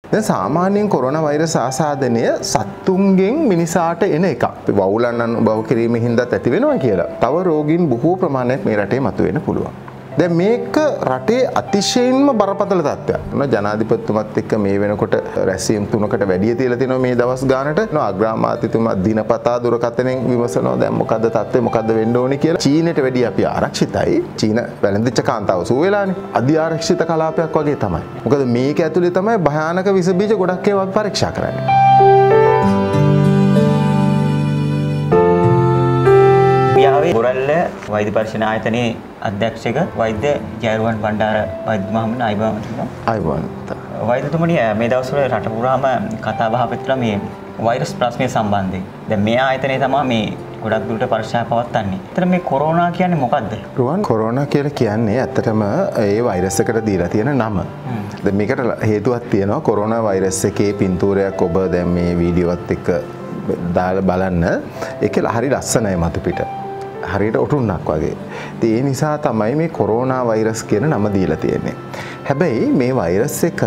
දැන් සාමාන්‍යයෙන් corona virus ආසාදනය සත්තුන්ගෙන් මිනිසාට එන එකක්. වවුලන් අනුභව කිරීමෙන් හින්දාත් ඇති වෙනවා කියලා. තව රෝගීන් බොහෝ ප්‍රමාණයක් මේ රටේ මතුවෙන්න පුළුවන්. දැන් මේක රටේ අතිශයින්ම බරපතල තත්ත්වයක්. ජනාධිපතිතුමත් එක්ක මේ වෙනකොට රැස්වීම් 3කට වැඩි තියලා තිනවා මේ දවස් ගානට. අග්‍රාමාත්‍යතුමා දිනපතා දුරකථනයෙන් විමසනවා දැන් මොකද්ද තත්ත්වය මොකද්ද වෙන්න ඕනේ කියලා. චීනයට වැඩි අපි ආරක්ෂිතයි. චීන වැළඳිච්ච කාන්තාව සුව වෙලානේ. අධි ආරක්ෂිත කලාපයක් වගේ තමයි. මොකද මේක ඇතුලේ තමයි භයානක විස බීජ ගොඩක් ඒවා පරීක්ෂා කරන්නේ. බොරැල්ල වෛද්‍ය පරීක්ෂණ ආයතනයේ අධ්‍යක්ෂක වෛද්‍ය ජයරුවන් බණ්ඩාර වෛද්‍ය මහත්මයා අයිබෝන් වෛද්‍යතුමනි මේ දවස්වල රට පුරාම කතා බහ පිටලා මේ වෛරස් ප්‍රශ්නය සම්බන්ධයෙන් දැන් මේ ආයතනයේ තමයි මේ ගොඩක් දුරට පරීක්ෂා පවත්වන්නේ. ඒතර මේ කොරෝනා කියන්නේ මොකද්ද? රුවන් කොරෝනා කියලා කියන්නේ ඇත්තටම ඒ වෛරස් එකට දීලා තියෙන නම. දැන් මේකට හේතුවක් තියෙනවා. කොරෝනා වෛරස් එකේ පින්තූරයක් ඔබ දැන් මේ වීඩියෝවත් එක්ක දාලා බලන්න. ඒක හරි ලස්සනයි මතු පිට. හරියට ඔටුන්නක් වගේ. ඒ නිසා තමයි මේ කොරෝනා වෛරස් කියන නම දීලා තියෙන්නේ. හැබැයි මේ වෛරස් එක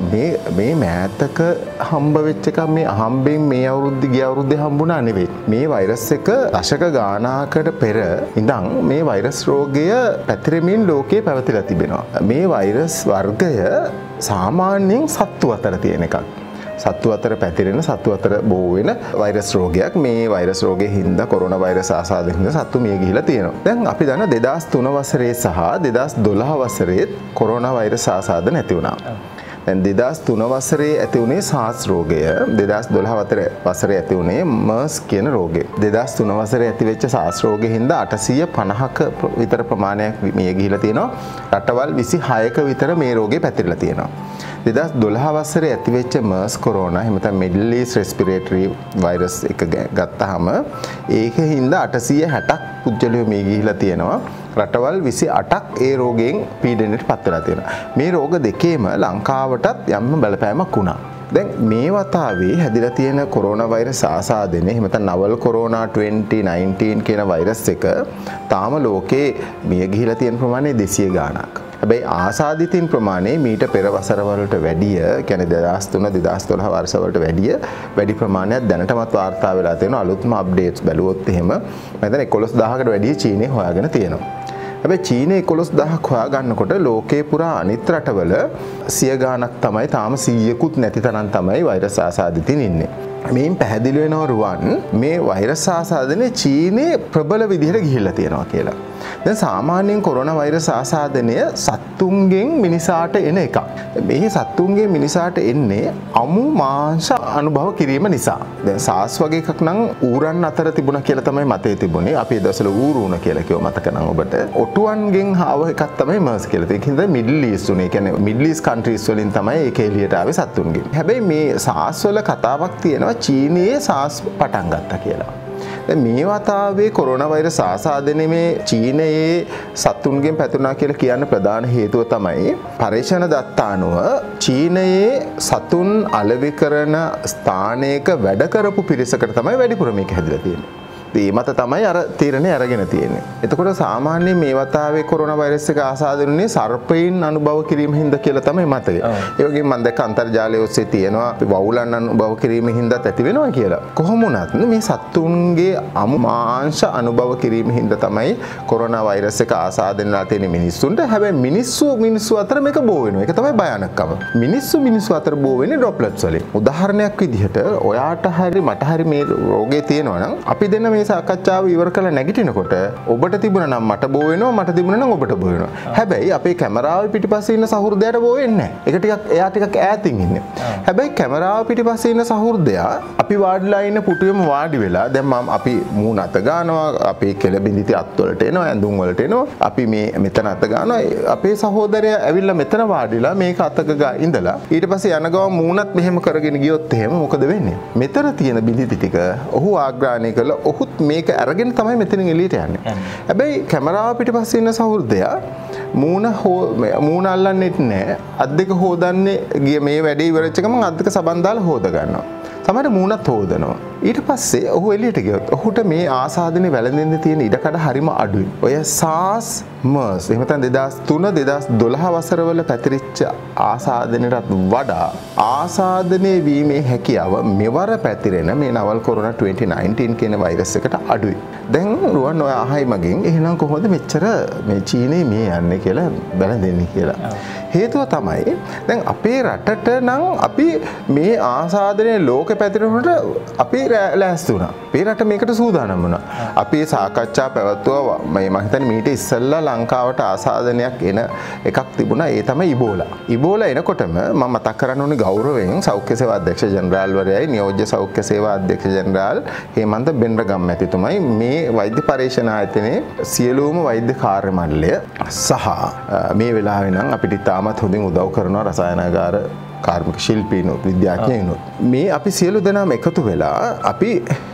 මේ මෑතක හම්බ වෙච්ච එක මේ අහම්බෙන් මේ අවුරුද්දේ ගිය අවුරුද්දේ හම්බුණා නෙවෙයි. මේ වෛරස් එක දශක ගානාකට පෙර ඉඳන් මේ වෛරස් රෝගය පැතිරෙමින් ලෝකේ පැවතිලා තිබෙනවා. මේ වෛරස් වර්ගය සාමාන්‍යයෙන් සත්තු අතර තියෙන එකක්. සත්තු අතර පැතිරෙන සත්තු අතර බෝ වෙන වෛරස් රෝගයක්. මේ වෛරස් රෝගයේ හින්දා කොරෝනා වෛරස් ආසාදයෙන් හින්දා සත්තු මිය ගිහිලා තියෙනවා. දැන් අපි දන්න 2003 වසරේ සහ 2012 වසරේ කොරෝනා වෛරස් ආසාද නැති වුණා. දැන් 2003 වසරේ ඇති වුණේ SARS රෝගය. 2012 වසරේ ඇති වුණේ MERS කියන රෝගය. 2003 වසරේ ඇති වෙච්ච SARS රෝගෙ හින්දා 850ක විතර ප්‍රමාණයක් මිය ගිහිලා තියෙනවා. රටවල් 26ක විතර මේ රෝගේ පැතිරලා තියෙනවා. 2012 වසරේ ඇතිවෙච්ච MERS කොරෝනා එහෙම නැත්නම් Middle East Respiratory Virus එක ගත්තාම ඒක හින්දා 860ක් පුජ්‍යලයෝ මේ ගිහිලා තියෙනවා. රටවල් 28ක් ඒ රෝගයෙන් පීඩනයට පත් වෙලා තියෙනවා. මේ රෝග දෙකේම ලංකාවටත් යම් බලපෑමක් වුණා. දැන් මේ වතාවේ හැදිලා තියෙන කොරෝනා වෛරස් ආසාදනය එහෙම නැත්නම් නවල් කොරෝනා 2019 කියන වෛරස් එක තාම ලෝකේ මිය ගිහිලා තියෙන ප්‍රමාණය 200 ගාණක්. හැබැයි ආසාදිතින් ප්‍රමාණය මීට පෙර වසරවලට වැඩිය කියන්නේ 2003 2012 වර්ෂවලට වැඩි ප්‍රමාණයක් දැනටමත් වාර්තා වෙලා තියෙනවා. අලුත්ම අප්ඩේට්ස් බැලුවොත් එහෙම මම හිතන්නේ 11000කට වැඩිය චීනයේ හොයාගෙන තියෙනවා. හැබැයි චීනයේ 11000ක් හොයා ගන්නකොට ලෝකේ පුරා අනිත් රටවල 100 ගාණක් තමයි තාම 100කුත් නැති තරම් තමයි වෛරස් ආසාදිතින් ඉන්නේ. මේන් පැහැදිලි වෙනවා රුවන් මේ වෛරස් ආසාදනයේ චීනයේ ප්‍රබල විදිහට ගිහිල්ලා තියෙනවා කියලා. දැන් සාමාන්‍යයෙන් කොරෝනා වෛරස් ආසාදනය සත්තුන්ගෙන් මිනිසාට එන එකක්. මේ සත්තුන්ගෙන් මිනිසාට එන්නේ අමු මාංශ අනුභව කිරීම නිසා. දැන් SARS වගේ එකක් නම් ඌරන් අතර තිබුණා කියලා තමයි මතේ තිබුණේ. අපි ඒ දවස්වල ඌරුණ කියලා කිව්ව මතක නම් ඔබට. ඔටුවන්ගෙන් ආව එකක් තමයි MERS කියලා. ඒක හින්දා Middle East උනේ. කියන්නේ Middle East countries වලින් තමයි ඒක එළියට ආවේ සත්තුන්ගෙන්. හැබැයි මේ SARS වල කතාවක් තියෙනවා චීනයේ SARS පටන් ගත්තා කියලා. මේ වතාවේ කොරෝනා වෛරස් ආසාදනයේ මේ චීනයේ සතුන්ගෙන් පැතුණා කියලා කියන ප්‍රධාන හේතුව තමයි පරීක්ෂණ දත්ත අනුව චීනයේ සතුන් අලෙවි කරන ස්ථානයක වැඩ කරපු පිරිසකට තමයි වැඩිපුර මේක හැදිලා තියෙන්නේ. ඒ මත තමයි අර තීරණය අරගෙන තියෙන්නේ. එතකොට සාමාන්‍යයෙන් මේ වතාවේ කොරෝනා වෛරස් එක ආසාදනයේ සර්පයින් අනුභව කිරීම හින්දා කියලා තමයි මතය. ඒ වගේම මම දැක්ක අන්තර්ජාලය ඔස්සේ තියෙනවා වවුලන් අනුභව කිරීම හින්දාත් ඇති වෙනවා කියලා. කොහොම වුණත් මේ සත්තුන්ගේ අමු මාංශ අනුභව කිරීම හින්දා තමයි කොරෝනා වෛරස් එක ආසාදනලා තියෙන මිනිස්සුන්ට. හැබැයි මිනිස්සු අතර මේක බෝ වෙනවා. ඒක තමයි භයානකම. මිනිස්සු අතර බෝ වෙන්නේ ඩ්‍රොප්ලට්ස් වලින්. උදාහරණයක් විදිහට ඔයාට හරි මට හරි මේ රෝගේ තියෙනවා නම් අපි දෙන්න මේ සාකච්ඡාව ඉවර කරලා නැගිටිනකොට ඔබට තිබුණා නම් මට බෝ වෙනවා මට තිබුණා නම් ඔබට බෝ වෙනවා. හැබැයි අපේ කැමරාවේ පිටිපස්සේ ඉන්න සහෘදයාට බෝ වෙන්නේ නැහැ. එයා ටිකක් ඈතින් ඉන්නේ. හැබැයි කැමරාව පිටිපස්සේ ඉන්න සහෘදයා අපි වාඩිලා ඉන්න පුටුවෙම වාඩි වෙලා දැන් අපි මූණ අත ගන්නවා අපි කෙල බිඳිති අත් වලට එනවා ඇඳුම් වලට එනවා අපි මේ මෙතන අත ගන්නවා අපේ සහෝදරයා ඇවිල්ලා මෙතන වාඩිලා මේක අතක ඉඳලා ඊට පස්සේ යන ගම මූණත් මෙහෙම කරගෙන ගියොත් එහෙම මොකද වෙන්නේ? මෙතන තියෙන බිඳිති ටික ඔහු ආග්‍රහණය කළා ඔහුත් මේක අරගෙන තමයි මෙතනින් එළියට යන්නේ. හැබැයි කැමරාව පිටිපස්සේ ඉන්න සහෘදයා මූණ අල්ලන්නෙත් නැහැ. අත් දෙක හොදන්නේ මේ වැඩේ ඉවරච්ච ගමන් අත් දෙක සබන් දාලා හොද ගන්නවා. සමහර මූණත් හොදනවා. ඊට පස්සේ ඔහු එළියට ගියොත් ඔහුට මේ ආසාදනයේ වැළඳෙන්න තියෙන ඉඩකඩ හරිම අඩුයි. ඔය SARS MERS එහෙම නැත්නම් 2003 2012 වසරවල පැතිරිච්ච ආසාදනයටත් වඩා ආසාදනය වීමේ හැකියාව මෙවර පැතිරෙන මේ නවල් කොරෝනා 2019 කියන වෛරස් එකට අඩුයි. දැන් රුවන් ඔය අහයි මගෙන් එහෙනම් කොහොමද මෙච්චර මේ චීනේ මේ යන්නේ කියලා වැළඳෙන්නේ කියලා. හේතුව තමයි දැන් අපේ රටට නම් අපි මේ ආසාදනයේ ලෝක පැතිරෙනකොට අපි ලෑස්ති වුණා. අපේ රට මේකට සූදානම් වුණා. අපි සාකච්ඡා පැවැත්වුවා මම හිතන්නේ මීට ඉස්සෙල්ලා ලංකාවට ආසාදනයක් එන එකක් තිබුණා. ඒ තමයි ඉබෝලා. ඉබෝලා එනකොටම මම මතක් කරන්න ඕනේ ගෞරවයෙන් සෞඛ්‍ය සේවා අධ්‍යක්ෂ ජෙනරාල්වරයයි නියෝජ්‍ය සෞඛ්‍ය සේවා අධ්‍යක්ෂ ජෙනරාල් හේමන්ත බෙන්රගම් මැතිතුමයි මේ වෛද්‍ය පරීක්ෂණ ආයතනයේ සියලුම වෛද්‍ය කාර්ය මණ්ඩලය සහ මේ වෙලාවේ නම් අපිට ඉතාමත් හොඳින් උදව් කරනවා රසායනාගාර කාර්මික ශිල්පීනුත් විද්‍යාඥයිනුත් මේ අපි සියලු දෙනාම එකතු වෙලා අපි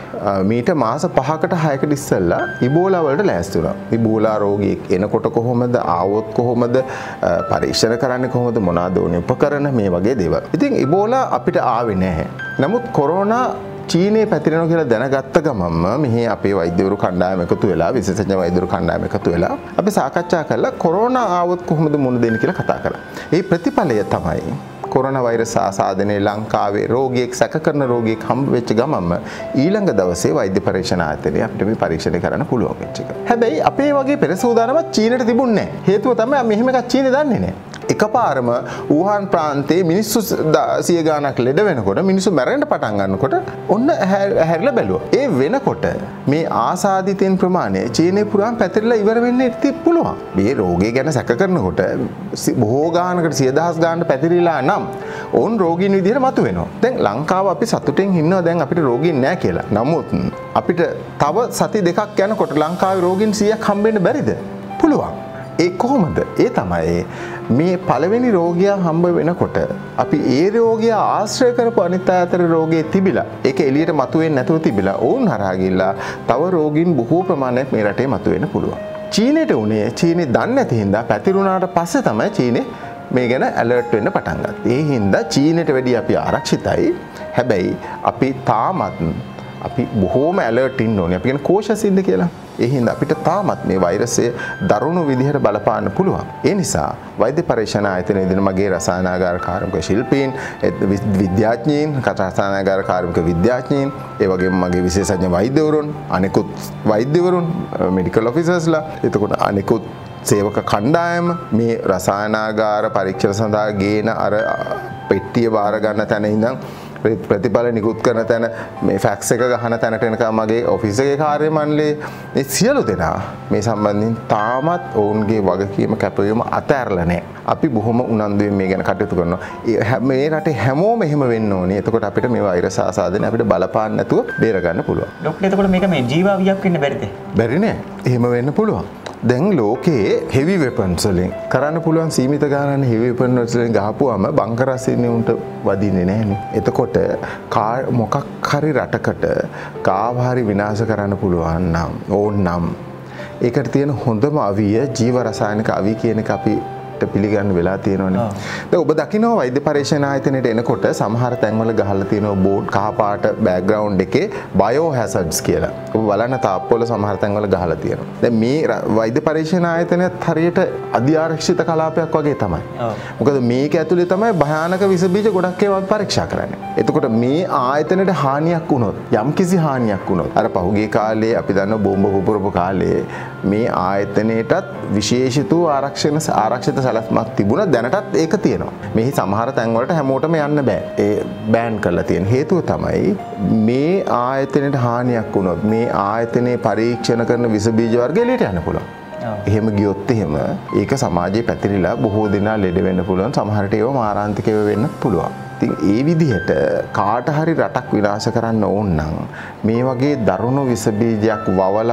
මීට මාස 5කට 6කට ඉස්සෙල්ලා ඉබෝලා වලට ලෑස්ති වුණා. ඉබෝලා රෝගියෙක් එනකොට කොහොමද ආවොත් කොහොමද පරීක්ෂණ කරන්නේ කොහොමද මොනවාද ඕනේ උපකරණ මේ වගේ දේවල්. ඉතින් ඉබෝලා අපිට ආවේ නැහැ. නමුත් කොරෝනා චීනයේ පැතිරෙනවා කියලා දැනගත්ත ගමන්ම මෙහි අපේ වෛද්‍යවරු කණ්ඩායම එකතු වෙලා විශේෂඥ වෛද්‍යවරු කණ්ඩායම එකතු වෙලා අපි සාකච්ඡා කළා කොරෝනා ආවොත් කොහොමද මුණ දෙන්නේ කියලා කතා කරා. ඒ ප්‍රතිඵලය තමයි කොරෝනා වෛරස් ආසාදනයේ ලංකාවේ රෝගියෙක් සැක කරන රෝගියෙක් හම්බ වෙච්ච ගමන්ම ඊළඟ දවසේ වෛද්‍ය පරීක්ෂණ ආයතනයේ අපිට මේ පරීක්ෂණය කරන්න පුළුවන් වෙච්ච එක. හැබැයි අපේ වගේ පෙර සූදානමක් චීනට තිබුණේ නැහැ. හේතුව තමයි මෙහෙම එකක් චීනේ දන්නේ නැහැ. එකපාරම වුහාන් ප්‍රාන්තයේ මිනිස්සු 100 ගාණක් ලෙඩ වෙනකොට මිනිස්සු මැරෙන්න පටන් ගන්නකොට ඔන්න හැරිලා බැලුවා. ඒ වෙනකොට මේ ආසාදිතයන් ප්‍රමාණය චීනයේ පුරාම පැතිරලා ඉවර වෙන්න පුළුවන්. මේ රෝගය ගැන සැක කරනකොට බොහෝ ගාණකට 100,000 ගාණට පැතිරිලා නම් ඕන් රෝගීන් විදිහට මතුවෙනවා. දැන් ලංකාව අපි සතුටින් ඉන්නවා දැන් අපිට රෝගීන් නැහැ කියලා. නමුත් අපිට තව සති දෙකක් යනකොට ලංකාවේ රෝගීන් 100ක් හම්බෙන්න බැරිද? පුළුවන්. ඒ කොහොමද? ඒ තමයි මේ පළවෙනි රෝගියා හම්බ වෙනකොට අපි ඒ රෝගියා ආශ්‍රය කරපු අනිත් අය අතර රෝගේ තිබිලා ඒක එළියට මතුවෙන්නේ නැතුව තිබිලා ඕන් හරහා ගිහිල්ලා තව රෝගීන් බොහෝ ප්‍රමාණයක් මේ රටේ මතුවෙන්න පුළුවන්. චීනෙට උනේ චීනේ දන්නේ නැති හින්දා පැතිරුණාට පස්සේ තමයි චීනේ මේ ගැන ඇලර්ට් වෙන්න පටන් ගත්තේ. ඒ හින්දා චීනෙට වැඩිය අපි ආරක්ෂිතයි. හැබැයි අපි තාමත් අපි බොහෝම ඇලර්ට් ඉන්න ඕනේ. අපි කියන්නේ කෝෂස් ඉන්න කියලා. ඒ හින්දා අපිට තාමත් මේ වෛරසය දරුණු විදිහට බලපාන්න පුළුවන්. ඒ නිසා වෛද්‍ය පරීක්ෂණ ආයතනයේ දෙන මගේ රසායනාගාර කාර්මික ශිල්පීන්, විද්‍යාඥයින්, රසායනාගාර කාර්මික විද්‍යාඥයින්, ඒ වගේම මගේ විශේෂඥ වෛද්‍යවරුන්, අනිකුත් වෛද්‍යවරුන්, මෙඩිකල් ඔෆිසර්ස්ලා, එතකොට අනිකුත් සේවක කණ්ඩායම මේ රසායනාගාර පරීක්ෂණ සඳහා ගේන අර පෙට්ටිය බාර ගන්න තැන ඉඳන් ප්‍රතිඵල නිකුත් කරන තැන මේ ෆැක්ස් එක ගහන තැනට එනකම් මගේ ඔෆිස් එකේ කාර්ය මණ්ඩලයේ මේ සියලු දෙනා මේ සම්බන්ධයෙන් තාමත් ඔවුන්ගේ වගකීම කැපවීම අතහැරලා නැහැ. අපි බොහොම උනන්දුවෙන් මේ ගැන කටයුතු කරනවා. මේ රටේ හැමෝම එහෙම වෙන්න ඕනේ. එතකොට අපිට මේ වෛරස් ආසාදනය අපිට බලපාන්න නැතුව බේර ගන්න පුළුවන්. ડોක්ටර් එතකොට මේක මේ ජීවාවියක් වෙන්න බැරිද? බැරි නෑ. එහෙම වෙන්න පුළුවන්. දැන් ලෝකයේ හෙවි වෙපන්ස් වලින් කරන්න පුළුවන් සීමිත ගානක් හෙවි වෙපන්ස් වලින් ගහපුවාම බංකර් රසින්නේ උන්ට වදින්නේ නැහනේ. එතකොට මොකක් හරි රටකට කාව හරි විනාශ කරන්න පුළුවන් නම් ඕන්නම් ඒකට තියෙන හොඳම අවිය ජීව රසායනික අවි කියන එක අපි පිළිගන්න වෙලා තියෙනවනේ. දැන් ඔබ දකිනවා වෛද්‍ය පරීක්ෂණ ආයතනයට එනකොට සමහර තැන්වල ගහලා තියෙනවා බෝඩ් කහ පාට බෑග්ග්‍රවුන්ඩ් එකේ බයෝ හැසඩ්ස් කියලා. ඔබ බලන්න තාප්පවල සමහර තැන්වල ගහලා තියෙනවා. දැන් මේ වෛද්‍ය පරීක්ෂණ ආයතනයත් හරියට අධිආරක්ෂිත කලාපයක් වගේ තමයි. මොකද මේක ඇතුලේ තමයි භයානක විස බීජ ගොඩක් ඒවා පරීක්ෂා කරන්නේ. එතකොට මේ ආයතනයට හානියක් වුණොත් යම්කිසි හානියක් වුණොත් අර පහුගිය කාලේ අපි දන්න බෝම්බ පුපුරපු කාලේ මේ ආයතනයටත් විශේෂිත ආරක්ෂිත සැලැස්මක් තිබුණා. දැනටත් ඒක තියෙනවා. මෙහි සමහර තැන්වලට හැමෝටම යන්න බෑ. ඒ බෑන් කරලා තියෙන හේතුව තමයි මේ ආයතනයට හානියක් වුණොත් මේ ආයතනයේ පරීක්ෂණ කරන විස බීජ වර්ග එළියට යන්න පුළුවන්. එහෙම ගියොත් එහෙම ඒක සමාජයේ පැතිරිලා බොහෝ දෙනා ලෙඩ වෙන්න පුළුවන්. සමහරට ඒවා මාරාන්තිකව වෙන්න පුළුවන්. ඉතින් ඒ විදිහට කාට හරි රටක් විනාශ කරන්න ඕන නම් මේ වගේ දරුණු විස බීජයක්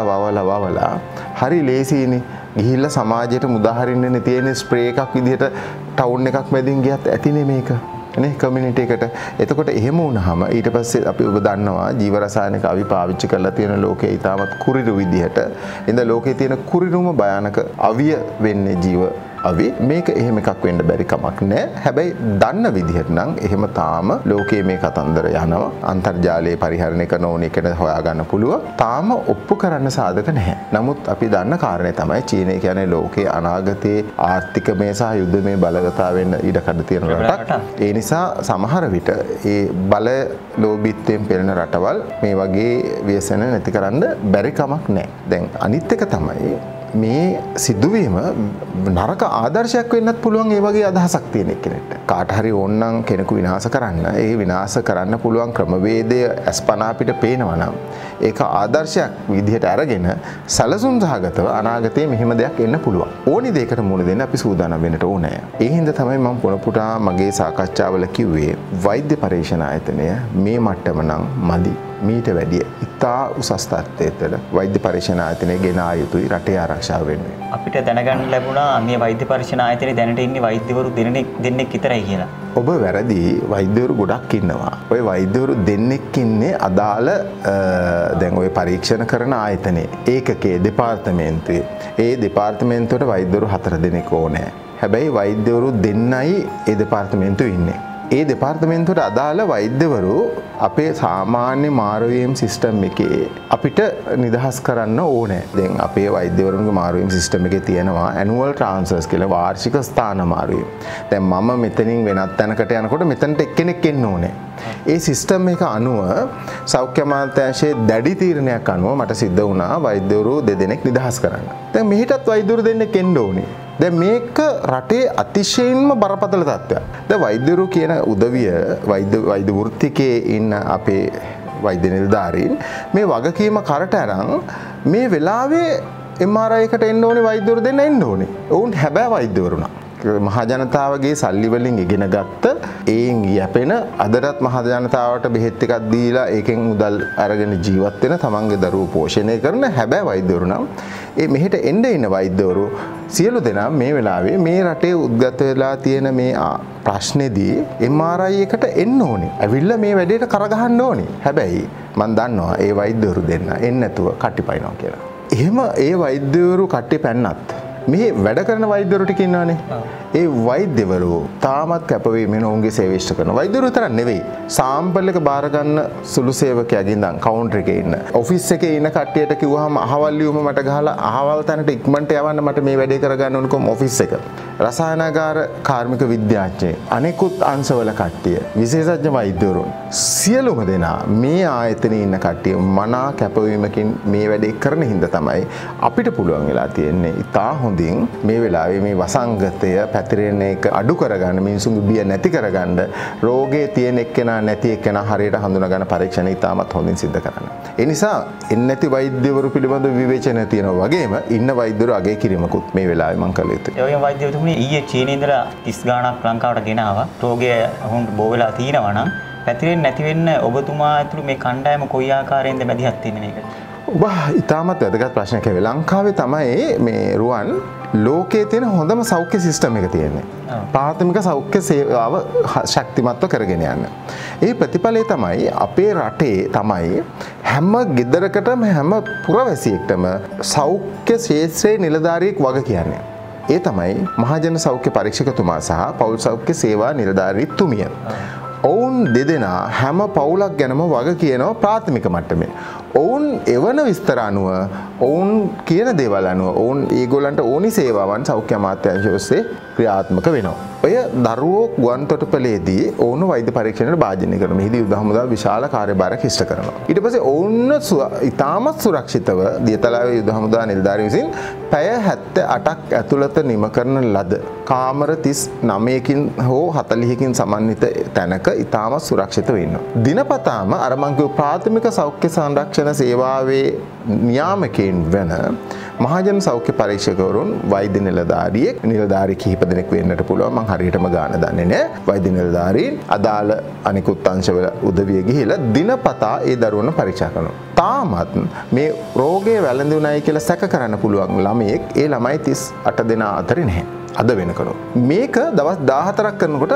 වවලා හරි ලේසියිනේ. ගිහිල්ලා සමාජයට මුදාහරින්නනේ තියෙන ස්ප්‍රේ එකක් විදිහට ටවුන් එකක් මැදින් ගියත් ඇතිනේ මේක. නේ කමියුනිටි එකට. එතකොට එහෙම වුණාම ඊට පස්සේ අපි ඔබ දන්නවා ජීව රසායනික අවි පාවිච්චි කරලා තියෙන ලෝකයේ ඊටමත් කුරිරු විදිහට. ඉතින් ලෝකයේ තියෙන කුරිරුම භයානක අවිය වෙන්නේ ජීව අවි මේක එහෙම එකක් වෙන්න බැරි කමක් නැහැ. හැබැයි දන්න විදිහට නම් එහෙම තාම ලෝකයේ මේ කතන්දර යනවා. අන්තර්ජාලයේ පරිහරණය කරන ඕන එකට හොයාගන්න පුළුවන්. තාම ඔප්පු කරන්න සාධක නැහැ. නමුත් අපි දන්න කාරණේ තමයි චීනය කියන්නේ ලෝකයේ අනාගතයේ ආර්ථිකමය සහ යුද්ධමය බලවතා වෙන්න ඉඩකඩ තියෙන රටක්. ඒ නිසා සමහර විට ඒ බල ලෝභීත්වයෙන් පෙළෙන රටවල් මේ වගේ ව්‍යසන නැති කරන්න බැරි කමක් නැහැ. දැන් අනිත් එක තමයි මේ සිදුවීම නරක ආදර්ශයක් වෙන්නත් පුළුවන් ඒ වගේ අදහසක් තියෙන කෙනෙක්ට. කාට හරි ඕනනම් කෙනෙකු විනාශ කරන්න, ඒ විනාශ කරන්න පුළුවන් ක්‍රමවේදය අස්පනා අපිට පේනවා නම් ඒක ආදර්ශයක් විදිහට අරගෙන සැලසුම් සහගතව අනාගතයේ මෙහෙම දෙයක් එන්න පුළුවන්. ඕනි දෙයකට මුහුණ දෙන්න අපි සූදානම් වෙන්නට ඕනේ. ඒ හින්දා තමයි මම පුරපුටා මගේ සාකච්ඡාවල කිව්වේ වෛද්‍ය පරීක්ෂණ ආයතනය මේ මට්ටම නම් මදි. මීට වැඩිය ඉතා උසස් තත්ත්වයකට වෛද්‍ය පරීක්ෂණ ආයතනය ගෙන ආ යුතුයි රටේ ආරක්ෂාව වෙනුවෙන්. අපිට දැනගන්න ලැබුණා මේ වෛද්‍ය පරීක්ෂණ ආයතනයේ දැනට ඉන්නේ වෛද්‍යවරු දෙන්නෙක් විතරයි කියලා. ඔබ වැරදි. වෛද්‍යවරු ගොඩක් ඉන්නවා. ওই වෛද්‍යවරු දෙන්නෙක් ඉන්නේ අදාළ දැන් ওই පරීක්ෂණ කරන ආයතනයේ ඒකකයේ දෙපාර්තමේන්තුවේ. ඒ දෙපාර්තමේන්තුවට වෛද්‍යවරු 4 දෙනෙක් ඕනේ. හැබැයි වෛද්‍යවරු දෙන්නයි ඒ දෙපාර්තමේන්තුවේ ඉන්නේ. ඒ දෙපාර්තමේන්තුවට අදාළ වෛද්‍යවරු අපේ සාමාන්‍ය මාරුවීම් සිස්ටම් එකේ අපිට නිදහස් කරන්න ඕනේ. දැන් අපේ වෛද්‍යවරුන්ගේ මාරුවීම් සිස්ටම් එකේ තියෙනවා ඇනුවල් ට්‍රාන්ස්ෆර්ස් කියලා වාර්ෂික ස්ථාන මාරුවීම්. දැන් මම මෙතනින් වෙනත් තැනකට යනකොට මෙතනට එක්කෙනෙක් එන්න ඕනේ. ඒ සිස්ටම් එක අනුව සෞඛ්‍ය අමාත්‍යාංශයේ දැඩි තීරණයක් අනුව මට සිද්ධ වුණා වෛද්‍යවරු 2 දෙනෙක් නිදහස් කරන්න. දැන් මෙහෙටත් වෛද්‍යවරු දෙන්නෙක් එන්න ඕනේ. දැන් මේක රටේ අතිශයින්ම බරපතල තත්ත්වයක්. දැන් වෛද්‍යවරු කියන උදවිය වෛද්‍ය වෘත්තිකයේ ඉන්න අපේ වෛද්‍ය නිලධාරීන් මේ වගකීම කරට අරන් මේ වෙලාවේ MRI එකට එන්න ඕනේ වෛද්‍යවරු දෙන්න එන්න ඕනේ. ඔවුන් හැබැයි වෛද්‍යවරු නා මහා ජනතාවගේ සල්ලි වලින් ඉගෙන ගත්ත ඒන් යැපෙන අදටත් මහා ජනතාවට බෙහෙත් ටිකක් දීලා ඒකෙන් මුදල් අරගෙන ජීවත් වෙන තමන්ගේ දරුවෝ පෝෂණය කරන හැබැයි වෛද්‍යවරු නම් ඒ මෙහෙට එන්න ඉන්න වෛද්‍යවරු සියලු දෙනා මේ වෙලාවේ මේ රටේ උද්ගත වෙලා තියෙන මේ ප්‍රශ්නේදී MRI එකට එන්න ඕනේ. ඇවිල්ලා මේ වැඩේට කරගහන්න ඕනේ. හැබැයි මම දන්නවා ඒ වෛද්‍යවරු දෙන්න එන්නේ නැතුව කට්ටිපයින්නවා කියලා. එහෙම ඒ වෛද්‍යවරු කට්ටි පැන්නත් මේ වැඩ කරන වෛද්‍යවරු ටික ඉන්නවනේ. ඒ වෛද්‍යවරු තාමත් කැපවීමෙන් ඔවුන්ගේ සේවය ඉෂ්ට කරනවා. වෛද්‍යවරු විතරක් නෙවෙයි. සාම්පල් එක බාර ගන්න සුළු සේවකයාගේ ඉඳන් කවුන්ටර් එකේ ඉන්න. ඔෆිස් එකේ ඉන්න කට්ටියට කිව්වහම අහවල් ලියුම මට ගහලා අහවල් තැනට ඉක්මනට යවන්න මට මේ වැඩේ කරගන්න ඕනකම ඔෆිස් එක. රසායනාගාර කාර්මික විද්‍යාඥයෙක්, අනෙකුත් අංශවල කට්ටිය, විශේෂඥ වෛද්‍යවරුන් සියලුම දෙනා මේ ආයතනයේ ඉන්න කට්ටිය මනා කැපවීමකින් මේ වැඩේ කරන හින්දා තමයි අපිට පුළුවන් වෙලා තියෙන්නේ. ඉතා හොඳින් මේ වෙලාවේ මේ වසංගතය පැතිරෙන එක අඩු කරගන්න, මිනිසුන්ගේ බිය නැති කරගන්න, රෝගේ තියෙන එක්කෙනා නැති එක්කෙනා හරියට හඳුනා ගන්න පරීක්ෂණ ඉතාමත් හොඳින් සිද්ධ කරන්න. ඒ නිසා එන්නේ නැති වෛද්‍යවරු පිළිබඳව විවේචන තියෙනවා වගේම ඉන්න වෛද්‍යවරු අගය කිරීමකුත් මේ වෙලාවේ මම කළ යුතුයි. ඒ වගේම වෛද්‍යවරුතුමනි ඊයේ චීනයේ ඉඳලා 30 ගාණක් ලංකාවට ගෙනාවා. රෝගය වුන් බෝ වෙලා තියෙනවා නම් පැතිරෙන්නේ නැති වෙන්න ඔබතුමා ඇතුළු මේ කණ්ඩායම කොයි ආකාරයෙන්ද මැදිහත් වෙන්නේ මේකට? ඔබ ඉතාමත් වැදගත් ප්‍රශ්නයක් ඇහුවේ. ලංකාවේ තමයි මේ රුවන් ලෝකයේ තියෙන හොඳම සෞඛ්‍ය සිස්ටම් එක තියෙන්නේ. ප්‍රාථමික සෞඛ්‍ය සේවාව ශක්තිමත්ව කරගෙන යන්න. ඒ ප්‍රතිඵලය තමයි අපේ රටේ තමයි හැම ගෙදරකටම හැම පුරවැසියෙක්ටම සෞඛ්‍ය ක්ෂේත්‍රයේ නිලධාරියෙක් වග කියන්නේ. ඒ තමයි මහජන සෞඛ්‍ය පරීක්ෂකතුමා සහ පෞල් සෞඛ්‍ය සේවා නිලධාරීතුමිය. ඔවුන් දෙදෙනා හැම පවුලක් ගැනම වග කියනවා ප්‍රාථමික මට්ටමේ. ඔවුන් එවන විස්තර අනුව ඔවුන් කියන දේවල් අනුව ඔවුන් ඒගොල්ලන්ට ඕනි සේවාවන් සෞඛ්‍ය අමාත්‍යාංශය ඔස්සේ ක්‍රියාත්මක වෙනවා. ඔය දරුවෝ ගුවන් තොටුපළේදී ඔවුන් වෛද්‍ය පරීක්ෂණයට භාජනය කරනවා. මෙහිදී යුද හමුදාව විශාල කාර්යභාරයක් ඉෂ්ට කරනවා. ඊට පස්සේ ඔවුන් ඉතාමත් සුරක්ෂිතව දියතලාවේ යුද හමුදා නිලධාරීන් විසින් පැය 78ක් ඇතුළත නිම කරන ලද කාමර 39කින් හෝ 40කින් සමන්විත තැනක ඉතාමත් සුරක්ෂිතව ඉන්නවා. දිනපතාම අර මං කිව්ව ප්‍රාථමික සෞඛ්‍ය සංරක්ෂණ සේවාවේ නියාමකයන් වෙන මහජන සෞඛ්‍ය පරීක්ෂකවරුන් වෛද්‍ය නිලධාරී කිහිප දෙනෙක් වෙන්නට පුළුවන්. මං හරියටම ගාන දන්නේ නැහැ. වෛද්‍ය නිලධාරීන් අදාළ අනිකුත් අංශවල උදවිය ගිහිලා දිනපතා ඒ දරුවන පරීක්ෂා කරනවා. තාමත් මේ රෝගය වැළඳුණයි කියලා සැක කරන්න පුළුවන් ළමයෙක් ඒ ළමයි 38 දෙනා අතරේ නැහැ. අද වෙනකන්. මේක දවස් 14ක් කරනකොට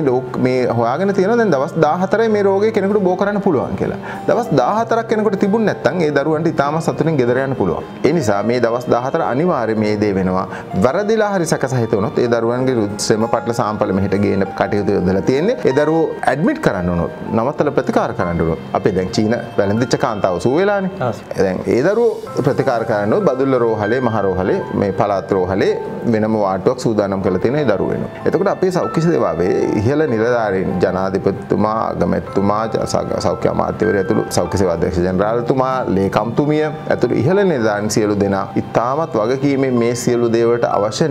මේ හොයාගෙන තියෙනවා දැන් දවස් 14යි මේ රෝගය කෙනෙකුට බෝ කරන්න පුළුවන් කියලා. දවස් 14ක් කෙනෙකුට තිබුණ නැත්නම් ඒ දරුවන්ට ඉතාම සතුටින් ගෙදර යන්න පුළුවන්. ඒ නිසා මේ දවස් 14 අනිවාර්යයෙන් මේ දේ වෙනවා. වැරදිලා හරි සැකසහිත වුණොත් ඒ දරුවන්ගේ ශ්‍රම පටල සාම්පල මෙහෙට ගේන කටයුතු යොදලා තියෙන්නේ. ඒ දරුවෝ ඇඩ්මිට් කරන්න උනොත් නවත්තලා ප්‍රතිකාර කරන්න උනොත් අපේ දැන් චීන වැළඳිච්ච කාන්තාව සුව වෙලානේ. දැන් ඒ දරුවෝ ප්‍රතිකාර කරන්න උනොත් බදුල්ල රෝහලේ මහ රෝහලේ මේ පළාත් රෝහලේ වෙනම වාටුවක් සූදානම් කරලා තියෙන ඒ දරුවෝ වෙනවා. එතකොට අපේ සෞඛ්‍ය සේවාවේ ඉහළ නිලධාරීන් ජනාධිපතිතුමා අගමැතිතුමා සෞඛ්‍ය අමාත්‍යවරයා ඇතුළු සෞඛ්‍ය සේවා අධ්‍යක්ෂ ජෙනරාල්තුමා ලේකම්තුමිය ඇතුළු ඉහළ නිලධාරීන් සියලු දෙනා ඉතාමත් වගකීමෙන් මේ සියලු දේවල්ට අවශ්‍ය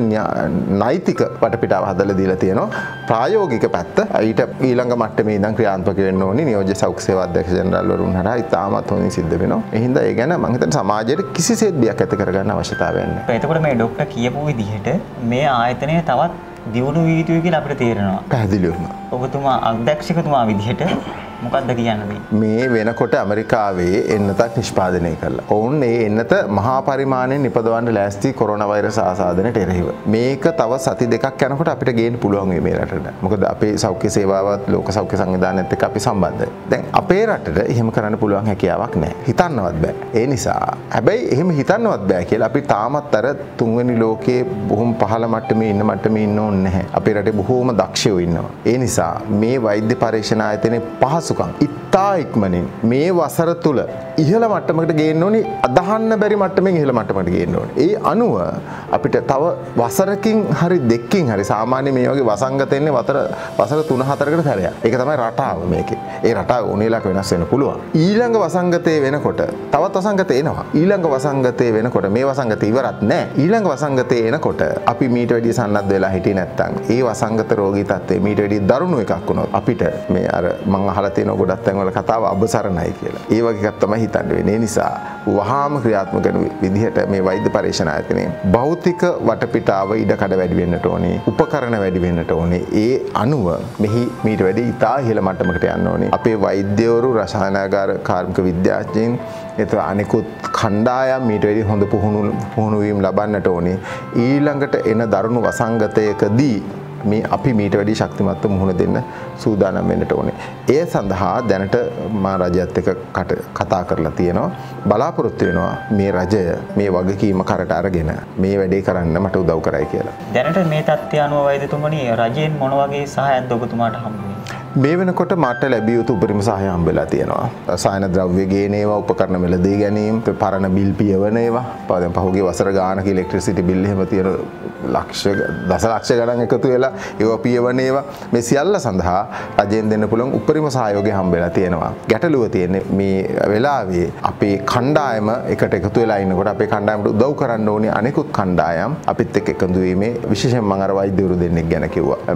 නෛතික වටපිටාව හදලා දීලා තියෙනවා. ප්‍රායෝගික පැත්ත ඊට ඊළඟ මට්ටමේ ඉඳන් ක්‍රියාත්මක වෙන්න ඕනි. නියෝජ්‍ය සෞඛ්‍ය සේවා අධ්‍යක්ෂ ජෙනරාල්වරුන් හරහා ඉතාමත් හොඳින් සිද්ධ වෙනවා. ඒ හින්දා ඒ ගැන මම හිතන්නේ සමාජයට කිසිසේත් බියක් ඇති කරගන්න අවශ්‍යතාවයක් නැහැ. එතකොට මේ ડોක්ටර් කියපු විදිහට මේ ආයතනය තවත් දියුණු වී යුතුයි කියලා අපිට තේරෙනවා. පැහැදිලිවම. ඔබතුමා අධ්‍යක්ෂකතුමා විදිහට මොකක්ද කියන්නේ? මේ වෙනකොට ඇමරිකාවේ එන්නතක් නිෂ්පාදනය කළා. ඔවුන් ඒ එන්නත මහා පරිමාණයෙන් නිපදවන්න ලෑස්ති කොරෝනා වෛරස් ආසාදනයට එරෙහිව. මේක තව සති දෙකක් යනකොට අපිට ගේන්න පුළුවන් මේ රටට. මොකද අපේ සෞඛ්‍ය සේවාවත් ලෝක සෞඛ්‍ය සංවිධානයත් එක්ක අපි සම්බන්ධයි. දැන් අපේ රටට එහෙම කරන්න පුළුවන් හැකියාවක් නැහැ. හිතන්නවත් බෑ. ඒ නිසා හැබැයි එහෙම හිතන්නවත් බෑ කියලා අපි තාමත් අර තුන්වෙනි ලෝකයේ බොහොම පහළ මට්ටමේ ඉන්න ඕනේ නැහැ. අපේ රටේ බොහෝම දක්ෂයෝ ඉන්නවා. ඒ නිසා මේ වෛද්‍ය පරීක්ෂණ ආයතනයේ පහසුකම් ඉතා ඉක්මනින් මේ වසර තුල ඉහළ මට්ටමකට ගේන්න ඕනි. අදහන්න බැරි මට්ටමින් ඉහළ මට්ටමකට ගේන්න ඕනි. ඒ අනුව අපිට තව වසරකින් හරි දෙකකින් හරි සාමාන්‍ය මේ වගේ වසංගත එන්නේ වසර 3-4කට සැරයක්. ඒක තමයි රටාව මේකේ. ඒ රටාව ඕනෙලක වෙනස් වෙන්න පුළුවන්. ඊළඟ වසංගතේ වෙනකොට තවත් වසංගත එනවා. ඊළඟ වසංගතේ වෙනකොට මේ වසංගතේ ඉවරත් නැහැ. ඊළඟ වසංගතේ එනකොට අපි මීට වැඩිය සන්නද්ධ වෙලා හිටියේ නැත්නම් ඒ වසංගත රෝගී තත්ත්වය මීට වැඩිය දරුණු එකක් වුණොත් අපිට මේ අර මං අහලා තියෙන ගොඩක් තැන්වල කතාව අබසරණයි කියලා. ඒ වගේ එකක් තමයි හිතන්න වෙන්නේ. ඒ නිසා වහාම ක්‍රියාත්මක වෙන විදිහට මේ වෛද්‍ය පරීක්ෂණ ආයතනයේ භෞතික වටපිටාව ඉඩකඩ වැඩි වෙන්නට ඕනේ. උපකරණ වැඩි වෙන්නට ඕනේ. ඒ අනුව මෙහි මීට වැඩි ඉතා ඉහළ මට්ටමකට යන්න ඕනේ. අපේ වෛද්‍යවරු රසායනාගාර කාර්මික විද්‍යාඥයින් ඒතර අනිකුත් කණ්ඩායම් මීට වැඩි හොඳ පුහුණු වීම ලබන්නට ඕනේ. ඊළඟට එන දරුණු වසංගතයකදී මේ අපි මීට වැඩි ශක්තිමත්ව මුහුණ දෙන්න සූදානම් වෙන්නට ඕනේ. ඒ සඳහා දැනට මා රජයත් එක්ක කතා කරලා තියෙනවා. බලාපොරොත්තු වෙනවා මේ රජය මේ වගකීම කරට අරගෙන මේ වැඩේ කරන්න මට උදව් කරයි කියලා. දැනට මේ තත්ත්වය අනුව වෛද්‍යතුමනි රජයෙන් මොන වගේ සහායක්ද ඔබතුමාට හම්බ වෙන්නේ? මේ වෙනකොට මට ලැබිය යුතු උපරිම සහාය හම්බෙලා තියෙනවා. රසායන ද්‍රව්‍ය ගේන ඒවා, උපකරණ මිලදී ගැනීම, පරණ බිල් පියවන ඒවා. දැන් පහුගිය වසර ගානක ඉලෙක්ට්‍රිසිටි බිල් එහෙම තියෙන දසලක්ෂ ගණන් එකතු වෙලා ඒවා පියවන ඒවා. මේ සියල්ල සඳහා රජයෙන් දෙන්න පුළුවන් උපරිම සහයෝගය හම්බෙලා තියෙනවා. ගැටලුව තියෙන්නේ මේ වෙලාවේ අපේ කණ්ඩායම එකට එකතු වෙලා ඉන්නකොට අපේ කණ්ඩායමට උදව් කරන්න ඕනේ අනෙකුත් කණ්ඩායම් අපිත් එක්ක එකතු වීමේ විශේෂයෙන් මම අර වෛද්‍යවරු දෙන්නෙක් ගැන කිව්වා.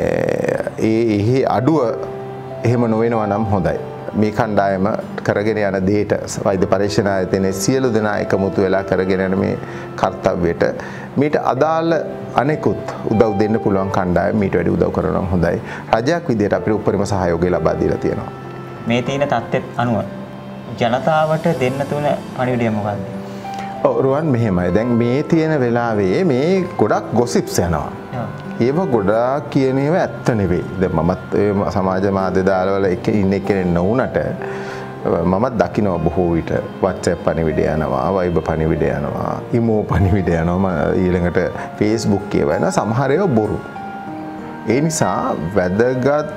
මේ අඩුව එහෙම නොවෙනවා නම් හොඳයි. මේ කණ්ඩායම කරගෙන යන දෙයට වෛද්‍ය පරීක්ෂණ ආයතනයේ සියලු දෙනා එකමුතු වෙලා කරගෙන යන මේ කාර්යයට මීට අදාළ අනෙකුත් උදව් දෙන්න පුළුවන් කණ්ඩායම මීට වැඩි උදව් කරනවා හොඳයි. රජයක් විදියට අපිට උපරිම සහයෝගය ලබා දීලා තියෙනවා. මේ තියෙන තත්ත්වෙත් අනුව ජනතාවට දෙන්න තුන පණිවිඩය මොකක්ද? ඔව් රුවන් මෙහෙමයි. දැන් මේ තියෙන වෙලාවේ මේ ගොඩක් ගොසිප්ස් යනවා. ඒව ගොඩාක් කියන ඒවා ඇත්ත නෙවෙයි. දැන් මමත් සමාජ මාධ්‍ය දාලවල ඉන්න කෙනෙක් නොවුනට මමත් දකිනවා බොහෝ විට WhatsApp පණිවිඩ යනවා, Viber පණිවිඩ යනවා, imo පණිවිඩ යනවා, ඊළඟට Facebook ඒවා යනවා. සමහර ඒවා බොරු. ඒ නිසා වැදගත්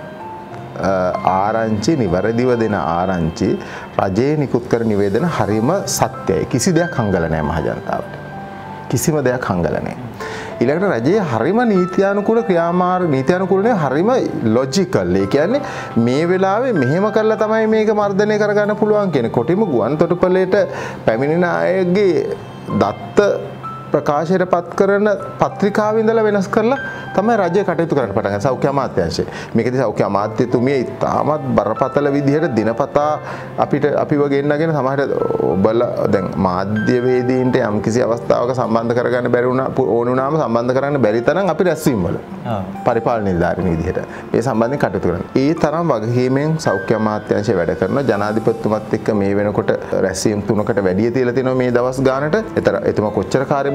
ආරංචි නිවැරදිව දෙන ආරංචි රජයේ නිකුත් කර නිවේදන හරිම සත්‍යයි. කිසි දෙයක් හංගල නැහැ මහජනතාවට. කිසිම දෙයක් හංගල නැහැ. ඊළඟට රජයේ හරිම නීත්‍යානුකූල නීත්‍යානුකූලනේ හරිම ලොජිකල්. ඒ කියන්නේ මේ වෙලාවේ මෙහෙම කරලා තමයි මේක මර්ධනය කරගන්න පුළුවන් කියන කොටිම ගුවන් තොටුපළේට පැමිණෙන අයගේ දත්ත ප්‍රකාශයට පත් කරන පත්‍රිකාව ඉඳලා වෙනස් කරලා තමයි රජය කටයුතු කරන්න පටන් ගන්නේ. සෞඛ්‍ය අමාත්‍යාංශය. මේකදී සෞඛ්‍ය අමාත්‍යතුමිය ඉතාමත් බරපතල විදිහට දිනපතා අපිව ගෙන්නගෙන සමහරට ඔබලා දැන් මාධ්‍යවේදීන්ට යම්කිසි අවස්ථාවක සම්බන්ධ කරගන්න බැරි වුණාම සම්බන්ධ කරන්න බැරි තරම් අපි රැස්වීම වල පරිපාලන නිලධාරීන් විදිහට මේ සම්බන්ධයෙන් කටයුතු කරනවා. ඒ තරම් වගකීමෙන් සෞඛ්‍ය අමාත්‍යාංශය වැඩ කරනවා. ජනාධිපතිතුමත් එක්ක මේ වෙනකොට රැස්වීම් 3කට වැඩි තියලා තිනවා මේ දවස් ගානට. එතුමා කොච්චර කාර්යභාරය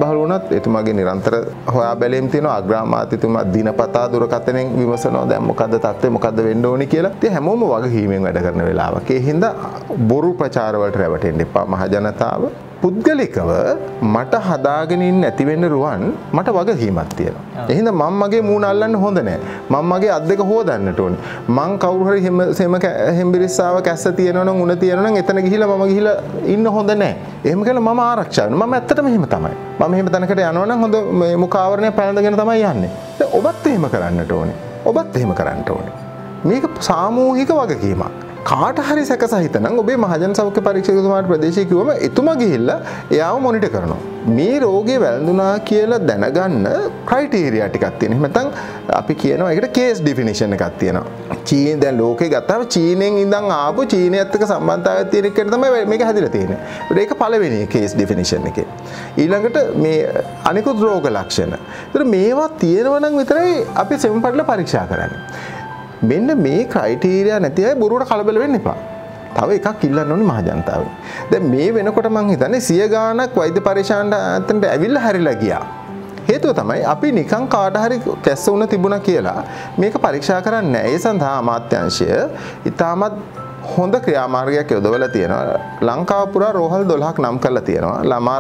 බහුල වුණත් එතුමාගේ නිරන්තර හොයා බැලීම් තියෙනවා. අග්‍රාමාත්‍යතුමා දිනපතා දුරකථනයෙන් විමසනවා දැන් මොකද්ද තත්ත්වය මොකද්ද වෙන්න ඕනි කියලා. ඉතින් හැමෝම වගකීමෙන් වැඩ කරන වෙලාවක ඒ හින්දා බොරු ප්‍රචාර වලට රැවටෙන්න එපා. මහ ජනතාව පුද්ගලිකව මට හදාගෙන ඉන්න නැති වෙන්න රුවන් මට වගකීමක් තියෙනවා. ඒ හින්දා මම මගේ මූණ අල්ලන්න හොඳ නැහැ. මම මගේ අත් දෙක හොදන්නට ඕනේ. මං කවුරු හරි හෙම්බිරිස්සාව කැස්ස තියෙනවනම් උණ තියෙනවනම් එතන ගිහිලා මම ගිහිලා ඉන්න හොඳ නැහැ. එහෙම කියලා මම ආරක්ෂා වෙනවා. මම ඇත්තටම එහෙම තමයි. මම එහෙම තැනකට යනවනම් හොඳ මුඛාවරණය පැළඳගෙන තමයි යන්නේ. ඔබත් එහෙම කරන්නට ඕනේ. ඔබත් එහෙම කරන්න ඕනේ. මේක සාමූහික වගකීමක්. කාට හරි සැකසහිත නම් ඔබේ මහජන සෞඛ්‍ය පරීක්ෂකතුමාට ප්‍රදේශයේ කිව්වම එතුමා ගිහිල්ලා එයාව මොනිටර් කරනවා. මේ රෝගේ වැළඳුනා කියලා දැනගන්න ක්‍රයිටීරියා ටිකක් තියෙනවා. එහෙම නැත්නම් අපි කියනවා ඒකට කේස් ඩෙෆිනිෂන් එකක් තියෙනවා. චීන දැන් ලෝකේ ගත්තාම චීනෙන් ඉඳන් ආපු චීනයත් එක්ක සම්බන්ධතාවයක් තියෙන එකට තමයි මේක හැදිලා තියෙන්නේ. ඒක පළවෙනි කේස් ඩෙෆිනිෂන් එකේ. ඊළඟට මේ අනිකුත් රෝග ලක්ෂණ. ඒතර මේවා තියෙනවා නම් විතරයි අපි සෙම්පට්ල පරීක්ෂා කරන්නේ. මෙන්න මේ ක්‍රයිටීරියා නැති අය බොරුවට කලබල වෙන්න එපා. තව එකක් ඉල්ලන්න ඕනේ මහ ජනතාවෙන්. දැන් මේ වෙනකොට මං හිතන්නේ 100 ගාණක් වෛද්‍ය පරීක්ෂාන්ට ඇවිල්ලා හැරිලා ගියා. හේතුව තමයි අපි නිකන් කාට හරි කැස්ස වුණ තිබුණා කියලා මේක පරීක්ෂා කරන්නේ නැහැ. ඒ සඳහා අමාත්‍යාංශය ඉතාමත් හොඳ ක්‍රියාමාර්ගයක් යොදවලා තියෙනවා. ලංකාව පුරා රෝහල් 12ක් නම් කරලා තියෙනවා. ළමා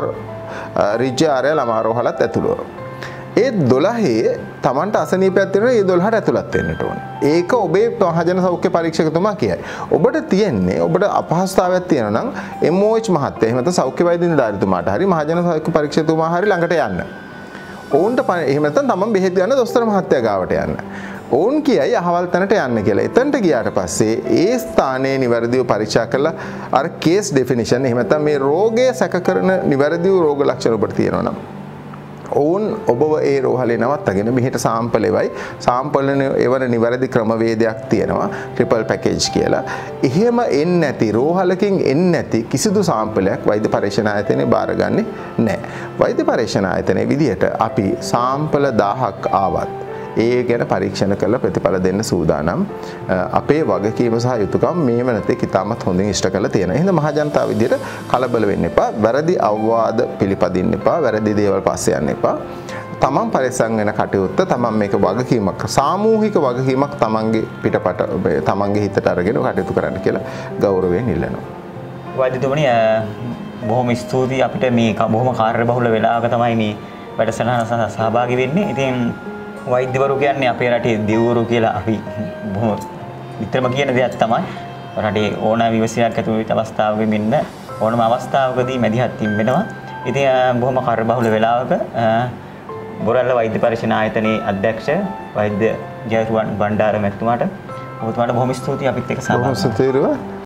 රිජ්‍ය ආරය ළමා රෝහලත් ඇතුළුව. ඒ 12 තමන්ට අසනීපයක් තියෙනවා. ඒ 12ට ඇතුළත් වෙන්නට ඕනේ. ඒක ඔබේ මහජන සෞඛ්‍ය පරීක්ෂකතුමා කියයි. ඔබට තියෙන්නේ ඔබට අපහසුතාවයක් තියෙනවා නම් MOH මහත්තයා එහෙම නැත්නම් සෞඛ්‍ය වෛද්‍ය නිලධාරිතුමාට හරි මහජන සෞඛ්‍ය පරීක්ෂකතුමා හරි ළඟට යන්න. ඔවුන්ට එහෙම නැත්නම් තමන් බෙහෙත් ගන්න දොස්තර මහත්තයා ගාවට යන්න. ඔවුන් කියයි අහවල් තැනට යන්න කියලා. එතනට ගියාට පස්සේ ඒ ස්ථානයේ නිවැරදිව පරීක්ෂා කරලා අර කේස් ඩෙෆිනිෂන් එහෙම නැත්නම් මේ රෝගය සැක කරන නිවැරදිව රෝග ලක්ෂණ ඔබට තියෙනවා නම් ඔවුන් ඔබව ඒ රෝහලේ නවත්තගෙන මෙහෙට සාම්පල් එවයි. සාම්පල් එවන නිවැරදි ක්‍රමවේදයක් තියෙනවා. ට්‍රිපල් පැකේජ් කියලා. එහෙම එන්නේ නැති රෝහලකින් එන්නේ නැති කිසිදු සාම්පලයක් වෛද්‍ය පරීක්ෂණ ආයතනයේ බාරගන්නේ නැහැ. වෛද්‍ය පරීක්ෂණ ආයතනයේ විදිහට අපි සාම්පල 1000ක් ආවත් ඒ ගැන පරීක්ෂණ කරලා ප්‍රතිඵල දෙන්න සූදානම්. අපේ වගකීම සහ යුතුකම් මේ වෙනතේ ඉතාමත් හොඳින් ඉෂ්ට කරලා තියෙනවා. එහෙනම් මහ ජනතාව විදිහට කලබල වෙන්න එපා. වැරදි අවවාද පිළිපදින්න එපා. වැරදි දේවල් පස්සේ යන්න එපා. තමන් පරිස්සම් වෙන කටයුත්ත තමන් මේක වගකීමක් සාමූහික වගකීමක් තමන්ගේ පිටපත තමන්ගේ හිතට අරගෙන කටයුතු කරන්න කියලා ගෞරවයෙන් ඉල්ලනවා. වෛද්‍යතුමනි බොහොම ස්තුතියි අපිට මේ බොහොම කාර්යබහුල වෙලාවක තමයි මේ වැඩසටහන සහභාගී වෙන්නේ. ඉතින් වෛද්‍යවරු කියන්නේ අපේ රටේ දෙවිවරු කියලා අපි බොහොම විතරම කියන දෙයක් තමයි. රටේ ඕනෑම විවසයක් ඇතුළු වෙච්ච අවස්ථාවක මෙන්න ඕනම අවස්ථාවකදී මැදිහත් වෙනවා. ඉතින් බොහොම කාර්යබහුල වෙලාවක බොරැල්ල වෛද්‍ය පරීක්ෂණ ආයතනයේ අධ්‍යක්ෂ වෛද්‍ය ජයරුවන් බණ්ඩාර මැතිතුමාට ඔබතුමාට බොහොම ස්තුතියි අපිත් එක්ක සහභාගී වුණාට.